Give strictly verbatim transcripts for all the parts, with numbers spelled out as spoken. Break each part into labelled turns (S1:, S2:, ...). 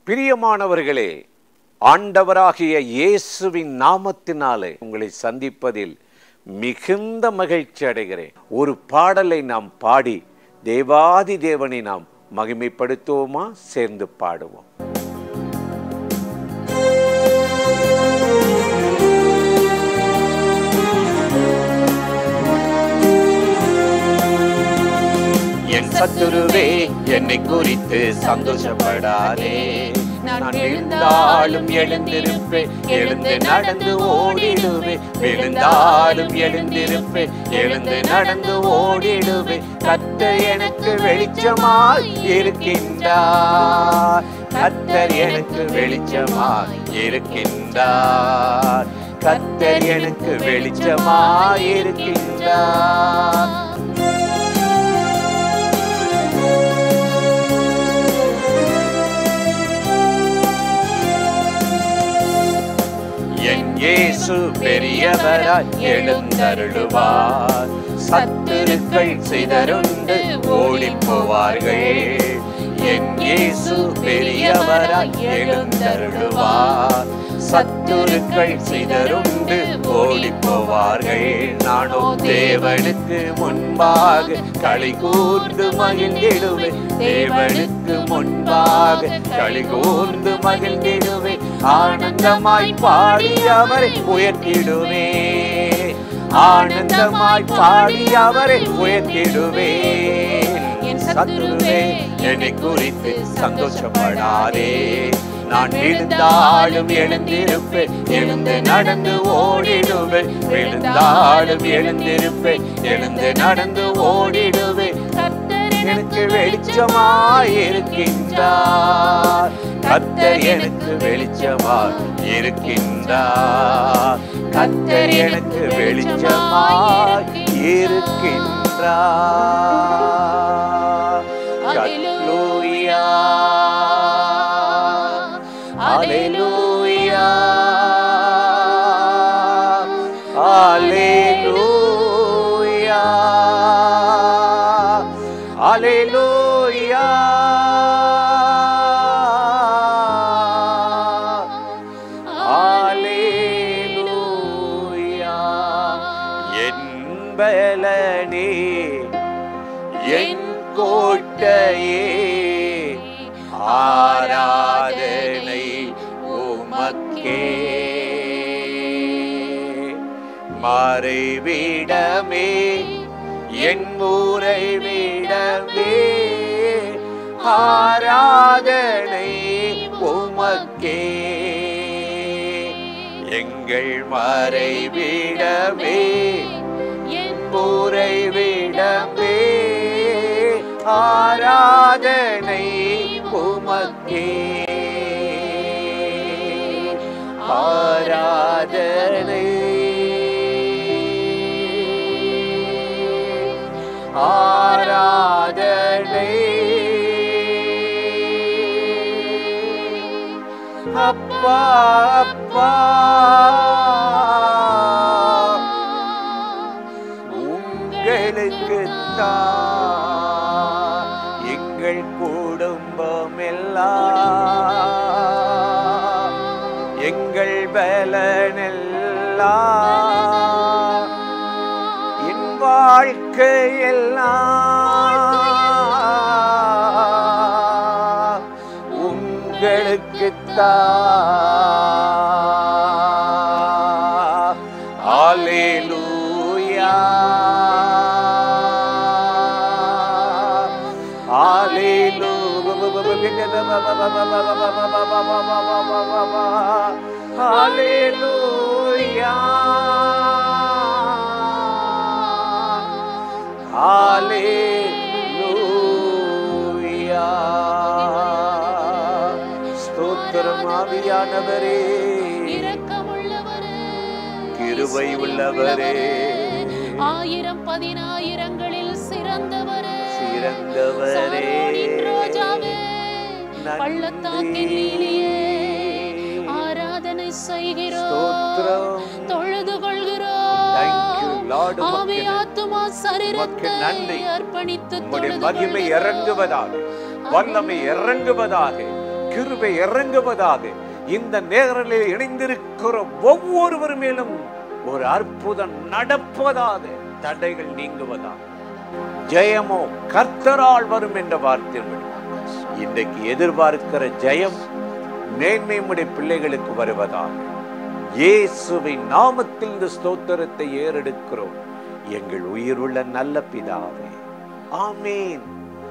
S1: பிரியமானவர்களே, ஆண்டவராகிய இயேசுவின் நாமத்தினாலே உங்களை சந்திப்பதில் மிகுந்த மகிழ்ச்சி அடைகிறேன். ஒரு பாடலை நாம் பாடி தேவாதி தேவனை நாம் மகிமைப்படுத்துவோமா? சேர்ந்து பாடுவோம். என் சத்துருவே, என்னை குறித்து சந்தோஷப்படாதே. நான் விழுந்தாலும் எழுந்திருப்பேன், எழுந்து நடந்து ஓடிடுவேன். விழுந்தாலும் எழுந்திருப்பேன், எழுந்து நடந்து ஓடிடுவேன். கர்த்தர் எனக்கு வெளிச்சமாய் இருக்கின்றார். கர்த்தர் எனக்கு வெளிச்சமாய் இருக்கின்றார். கர்த்தர் எனக்கு வெளிச்சமாய் இருக்கின்றார். என் இயேசு பெரியவராய் எழுந்தருளுவார். சத்துருக்கள் சிதறுண்டு ஓடி போவார்கள். என் இயேசு பெரியவராய் எழுந்தருளுவார். சத்துருக்கள் சிதறுண்டு ஓடி போவார்கள். நானோ தேவனுக்கு முன்பாக களி கூர்ந்து மகிழ்ந்திடுவேன். தேவனுக்கு முன்பாக களி கூர்ந்து மகிழ்ந்திடுவேன். ஆனந்தமாய் பாடி அவரை உயர்த்திடுவேன். ஆனந்தமாய் பாடி அவரை உயர்த்திடுவேன். என் சத்துருவே, என்னை குறித்து சந்தோஷப்படாதே. நான் விழுந்தாலும் எழுந்திருப்பேன், எழுந்து நடந்து ஓடிடுவேன். விழுந்தாலும் எழுந்திருப்பேன், எழுந்து நடந்து ஓடிடுவேன். எனக்கு வெளிச்சமாய் இருக்கின்றார். கர்த்தர் எனக்கு வெளிச்சமாய் இருக்கின்றார். கர்த்தர் எனக்கு வெளிச்சமாய் இருக்கின்றார். அல்லேலூயா, அல்லேலூயா, அல்லேலூயா, அல்லேலூயா, அல்லேலூயா. என் பலனே, என் கோட்டையே, ஆராதனை உமக்கே. மறைவிடமே, என் உறைவிடமே, ஆராதனை உமக்கே. எங்கள் மறைவிடமே, என் உறைவிடமே, ஆராதனை உமக்கே. ஆராதனை, ஆராதனை. அப்பா, அப்பா, உங்களுக்குத்தான் எங்கள் குடும்பம் எல்லாம், எங்கள் பலனெல்லாம், என் வாழ்க்கையெல்லாம் உங்களுக்குத்தான். அல்லேலூயா, Hallelujah, Hallelujah. ஸ்தோத்திரம் ஆவியானவரே, இரக்கமுள்ளவரே, கிருபை உள்ளவரே,
S2: ஆயிரம் பதினாயிரங்களில் சிறந்தவரே,
S1: சிறந்தவரே,
S2: ரோஜாவே, பள்ளத்தாக்கின் லீலியே, ஆராதனை செய்கிறோம், தொழுது கொள்கிறோம். ஆவி ஆத்துமா சரீரத்தை அர்ப்பணித்து
S1: மகிமை இறங்குவதாக, வல்லமை இறங்குவதாக, கிருபை இறங்குவதாக. இந்த நேரில் இணைந்திருக்கிற ஒவ்வொருவர் மேலும் ஒரு அற்புதம் நடப்பதாக, தடைகள் நீங்குவதாக. ஜெயமோ கர்த்தரால் வரும் என்ற வார்த்தை இன்றைக்கு எதிர்பார்க்கிற ஜெயம் மேன்மையுடைய பிள்ளைகளுக்கு வருவதாக. இயேசுவின் நாமத்தில் இந்த ஸ்தோத்திரத்தை ஏறெடுக்கிறோம் எங்கள் உயிருள்ள நல்ல பிதாவே. ஆமென்.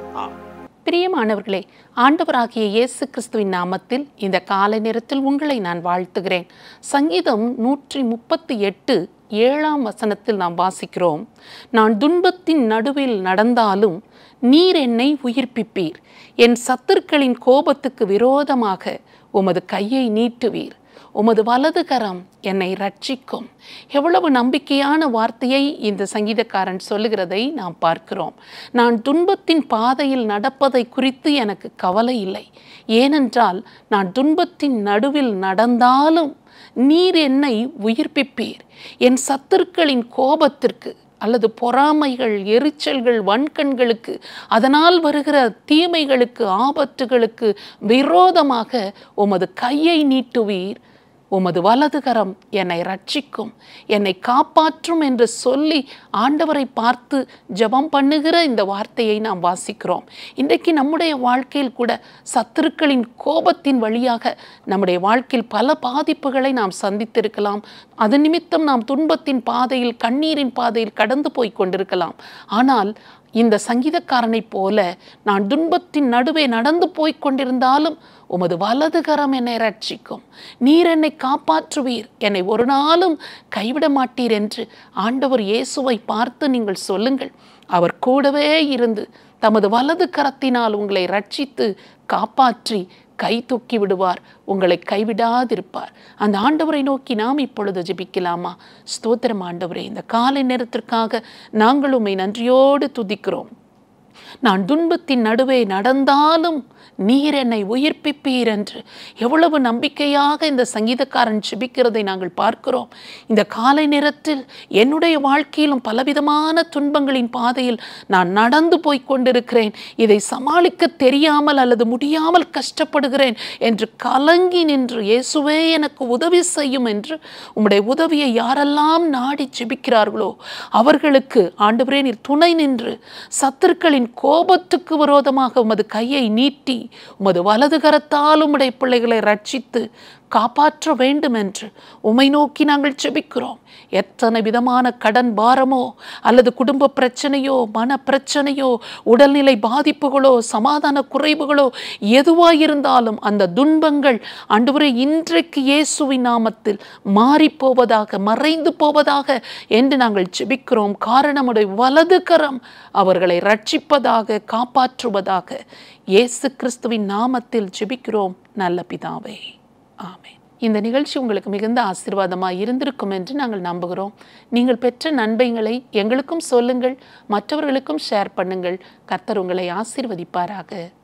S2: பிரியமானவர்களே, ஆண்டவராகிய இயேசு கிறிஸ்துவின் நாமத்தில் இந்த காலை நேரத்தில் உங்களை நான் வாழ்த்துகிறேன். சங்கீதம் நூற்றி முப்பத்தி எட்டு ஏழாம் வசனத்தில் நாம் வாசிக்கிறோம், நான் துன்பத்தின் நடுவில் நடந்தாலும் நீர் என்னை உயிர்ப்பிப்பீர், என் சத்துருக்களின் கோபத்துக்கு விரோதமாக உமது கையை நீட்டுவீர், உமது வலது கரம் என்னை ரட்சிக்கும். எவ்வளவு நம்பிக்கையான வார்த்தையை இந்த சங்கீதக்காரன் சொல்லுகிறதை நாம் பார்க்கிறோம். நான் துன்பத்தின் பாதையில் நடப்பதை குறித்து எனக்கு கவலை இல்லை, ஏனென்றால் நான் துன்பத்தின் நடுவில் நடந்தாலும் நீர் என்னை உயிர்ப்பிப்பீர், என் சத்துருக்களின் கோபத்திற்கு அல்லது பொறாமைகள், எரிச்சல்கள், வன்கண்களுக்கு, அதனால் வருகிற தீமைகளுக்கு, ஆபத்துகளுக்கு விரோதமாக உமது கையை நீட்டுவீர், உமது வலதுகரம் என்னை ரட்சிக்கும், என்னை காப்பாற்றும் என்று சொல்லி ஆண்டவரை பார்த்து ஜெபம் பண்ணுகிற இந்த வார்த்தையை நாம் வாசிக்கிறோம். இன்றைக்கு நம்முடைய வாழ்க்கையில் கூட சத்துருக்களின் கோபத்தின் வழியாக நம்முடைய வாழ்க்கையில் பல பாதிப்புகளை நாம் சந்தித்திருக்கலாம். அது நிமித்தம் நாம் துன்பத்தின் பாதையில், கண்ணீரின் பாதையில் கடந்து போய் கொண்டிருக்கலாம். ஆனால் இந்த சங்கீதக்காரனை போல நான் துன்பத்தின் நடுவே நடந்து போய் கொண்டிருந்தாலும் உமது வலதுகரம் என்னை ரட்சிக்கும், நீர் என்னை காப்பாற்றுவீர், என்னை ஒரு நாளும் கைவிட மாட்டீர் என்று ஆண்டவர் இயேசுவை பார்த்து நீங்கள் சொல்லுங்கள். அவர் கூடவே இருந்து தமது வலது கரத்தினால் உங்களை ரட்சித்து காப்பாற்றி கை தூக்கி விடுவார், உங்களை கைவிடாதிருப்பார். அந்த ஆண்டவரை நோக்கி நாம் இப்பொழுது ஜெபிக்கலாமா? ஸ்தோத்திரம் ஆண்டவரே, இந்த காலை நேரத்திற்காக நாங்கள் உம்மை நன்றியோடு துதிக்கிறோம். நான் துன்பத்தின் நடுவே நடந்தாலும் நீர் என்னை உயிர்ப்பிப்பீர் என்று எவ்வளவு நம்பிக்கையாக இந்த சங்கீதக்காரன் ஜெபிக்கிறதை நாங்கள் பார்க்கிறோம். இந்த காலை நேரத்தில் என்னுடைய வாழ்க்கையிலும் பலவிதமான துன்பங்களின் பாதையில் நான் நடந்து போய் கொண்டிருக்கிறேன், இதை சமாளிக்க தெரியாமல் அல்லது முடியாமல் கஷ்டப்படுகிறேன் என்று கலங்கி நின்று இயேசுவே எனக்கு உதவி செய்யும் என்று உம்முடைய உதவியை யாரெல்லாம் நாடி ஜெபிக்கிறார்களோ அவர்களுக்கு ஆண்டவரே நீர் துணை நின்று சத்துருக்களின் கோபத்துக்கு விரோதமாக உமது கையை நீட்டி உமது வலது கரத்தால் உம்முடைய பிள்ளைகளை ரட்சித்து காப்பாற்ற வேண்டும் என்று உம்மை நோக்கி நாங்கள் ஜெபிக்கிறோம். எத்தனை விதமான கடன் பாரமோ அல்லது குடும்ப பிரச்சனையோ, மன பிரச்சனையோ, உடல்நிலை பாதிப்புகளோ, சமாதான குறைவுகளோ எதுவாயிருந்தாலும் அந்த துன்பங்கள் ஆண்டவரே இன்றைக்கு இயேசுவின் நாமத்தில் மாறி போவதாக, மறைந்து போவதாக என்று நாங்கள் ஜெபிக்கிறோம். காரணம் உடைய வலது கரம் அவர்களை ரட்சிப்பதாக, காப்பாற்றுவதாக. இயேசு கிறிஸ்துவின் நாமத்தில் ஜெபிக்கிறோம் நல்ல பிதாவே, ஆமென். இந்த நிகழ்ச்சி உங்களுக்கு மிகுந்த ஆசீர்வாதமாக இருந்திருக்கும் என்று நாங்கள் நம்புகிறோம். நீங்கள் பெற்ற நன்மைகளை எங்களுக்கும் சொல்லுங்கள், மற்றவர்களுக்கும் ஷேர் பண்ணுங்கள். கர்த்தர் உங்களை ஆசீர்வதிப்பாராக.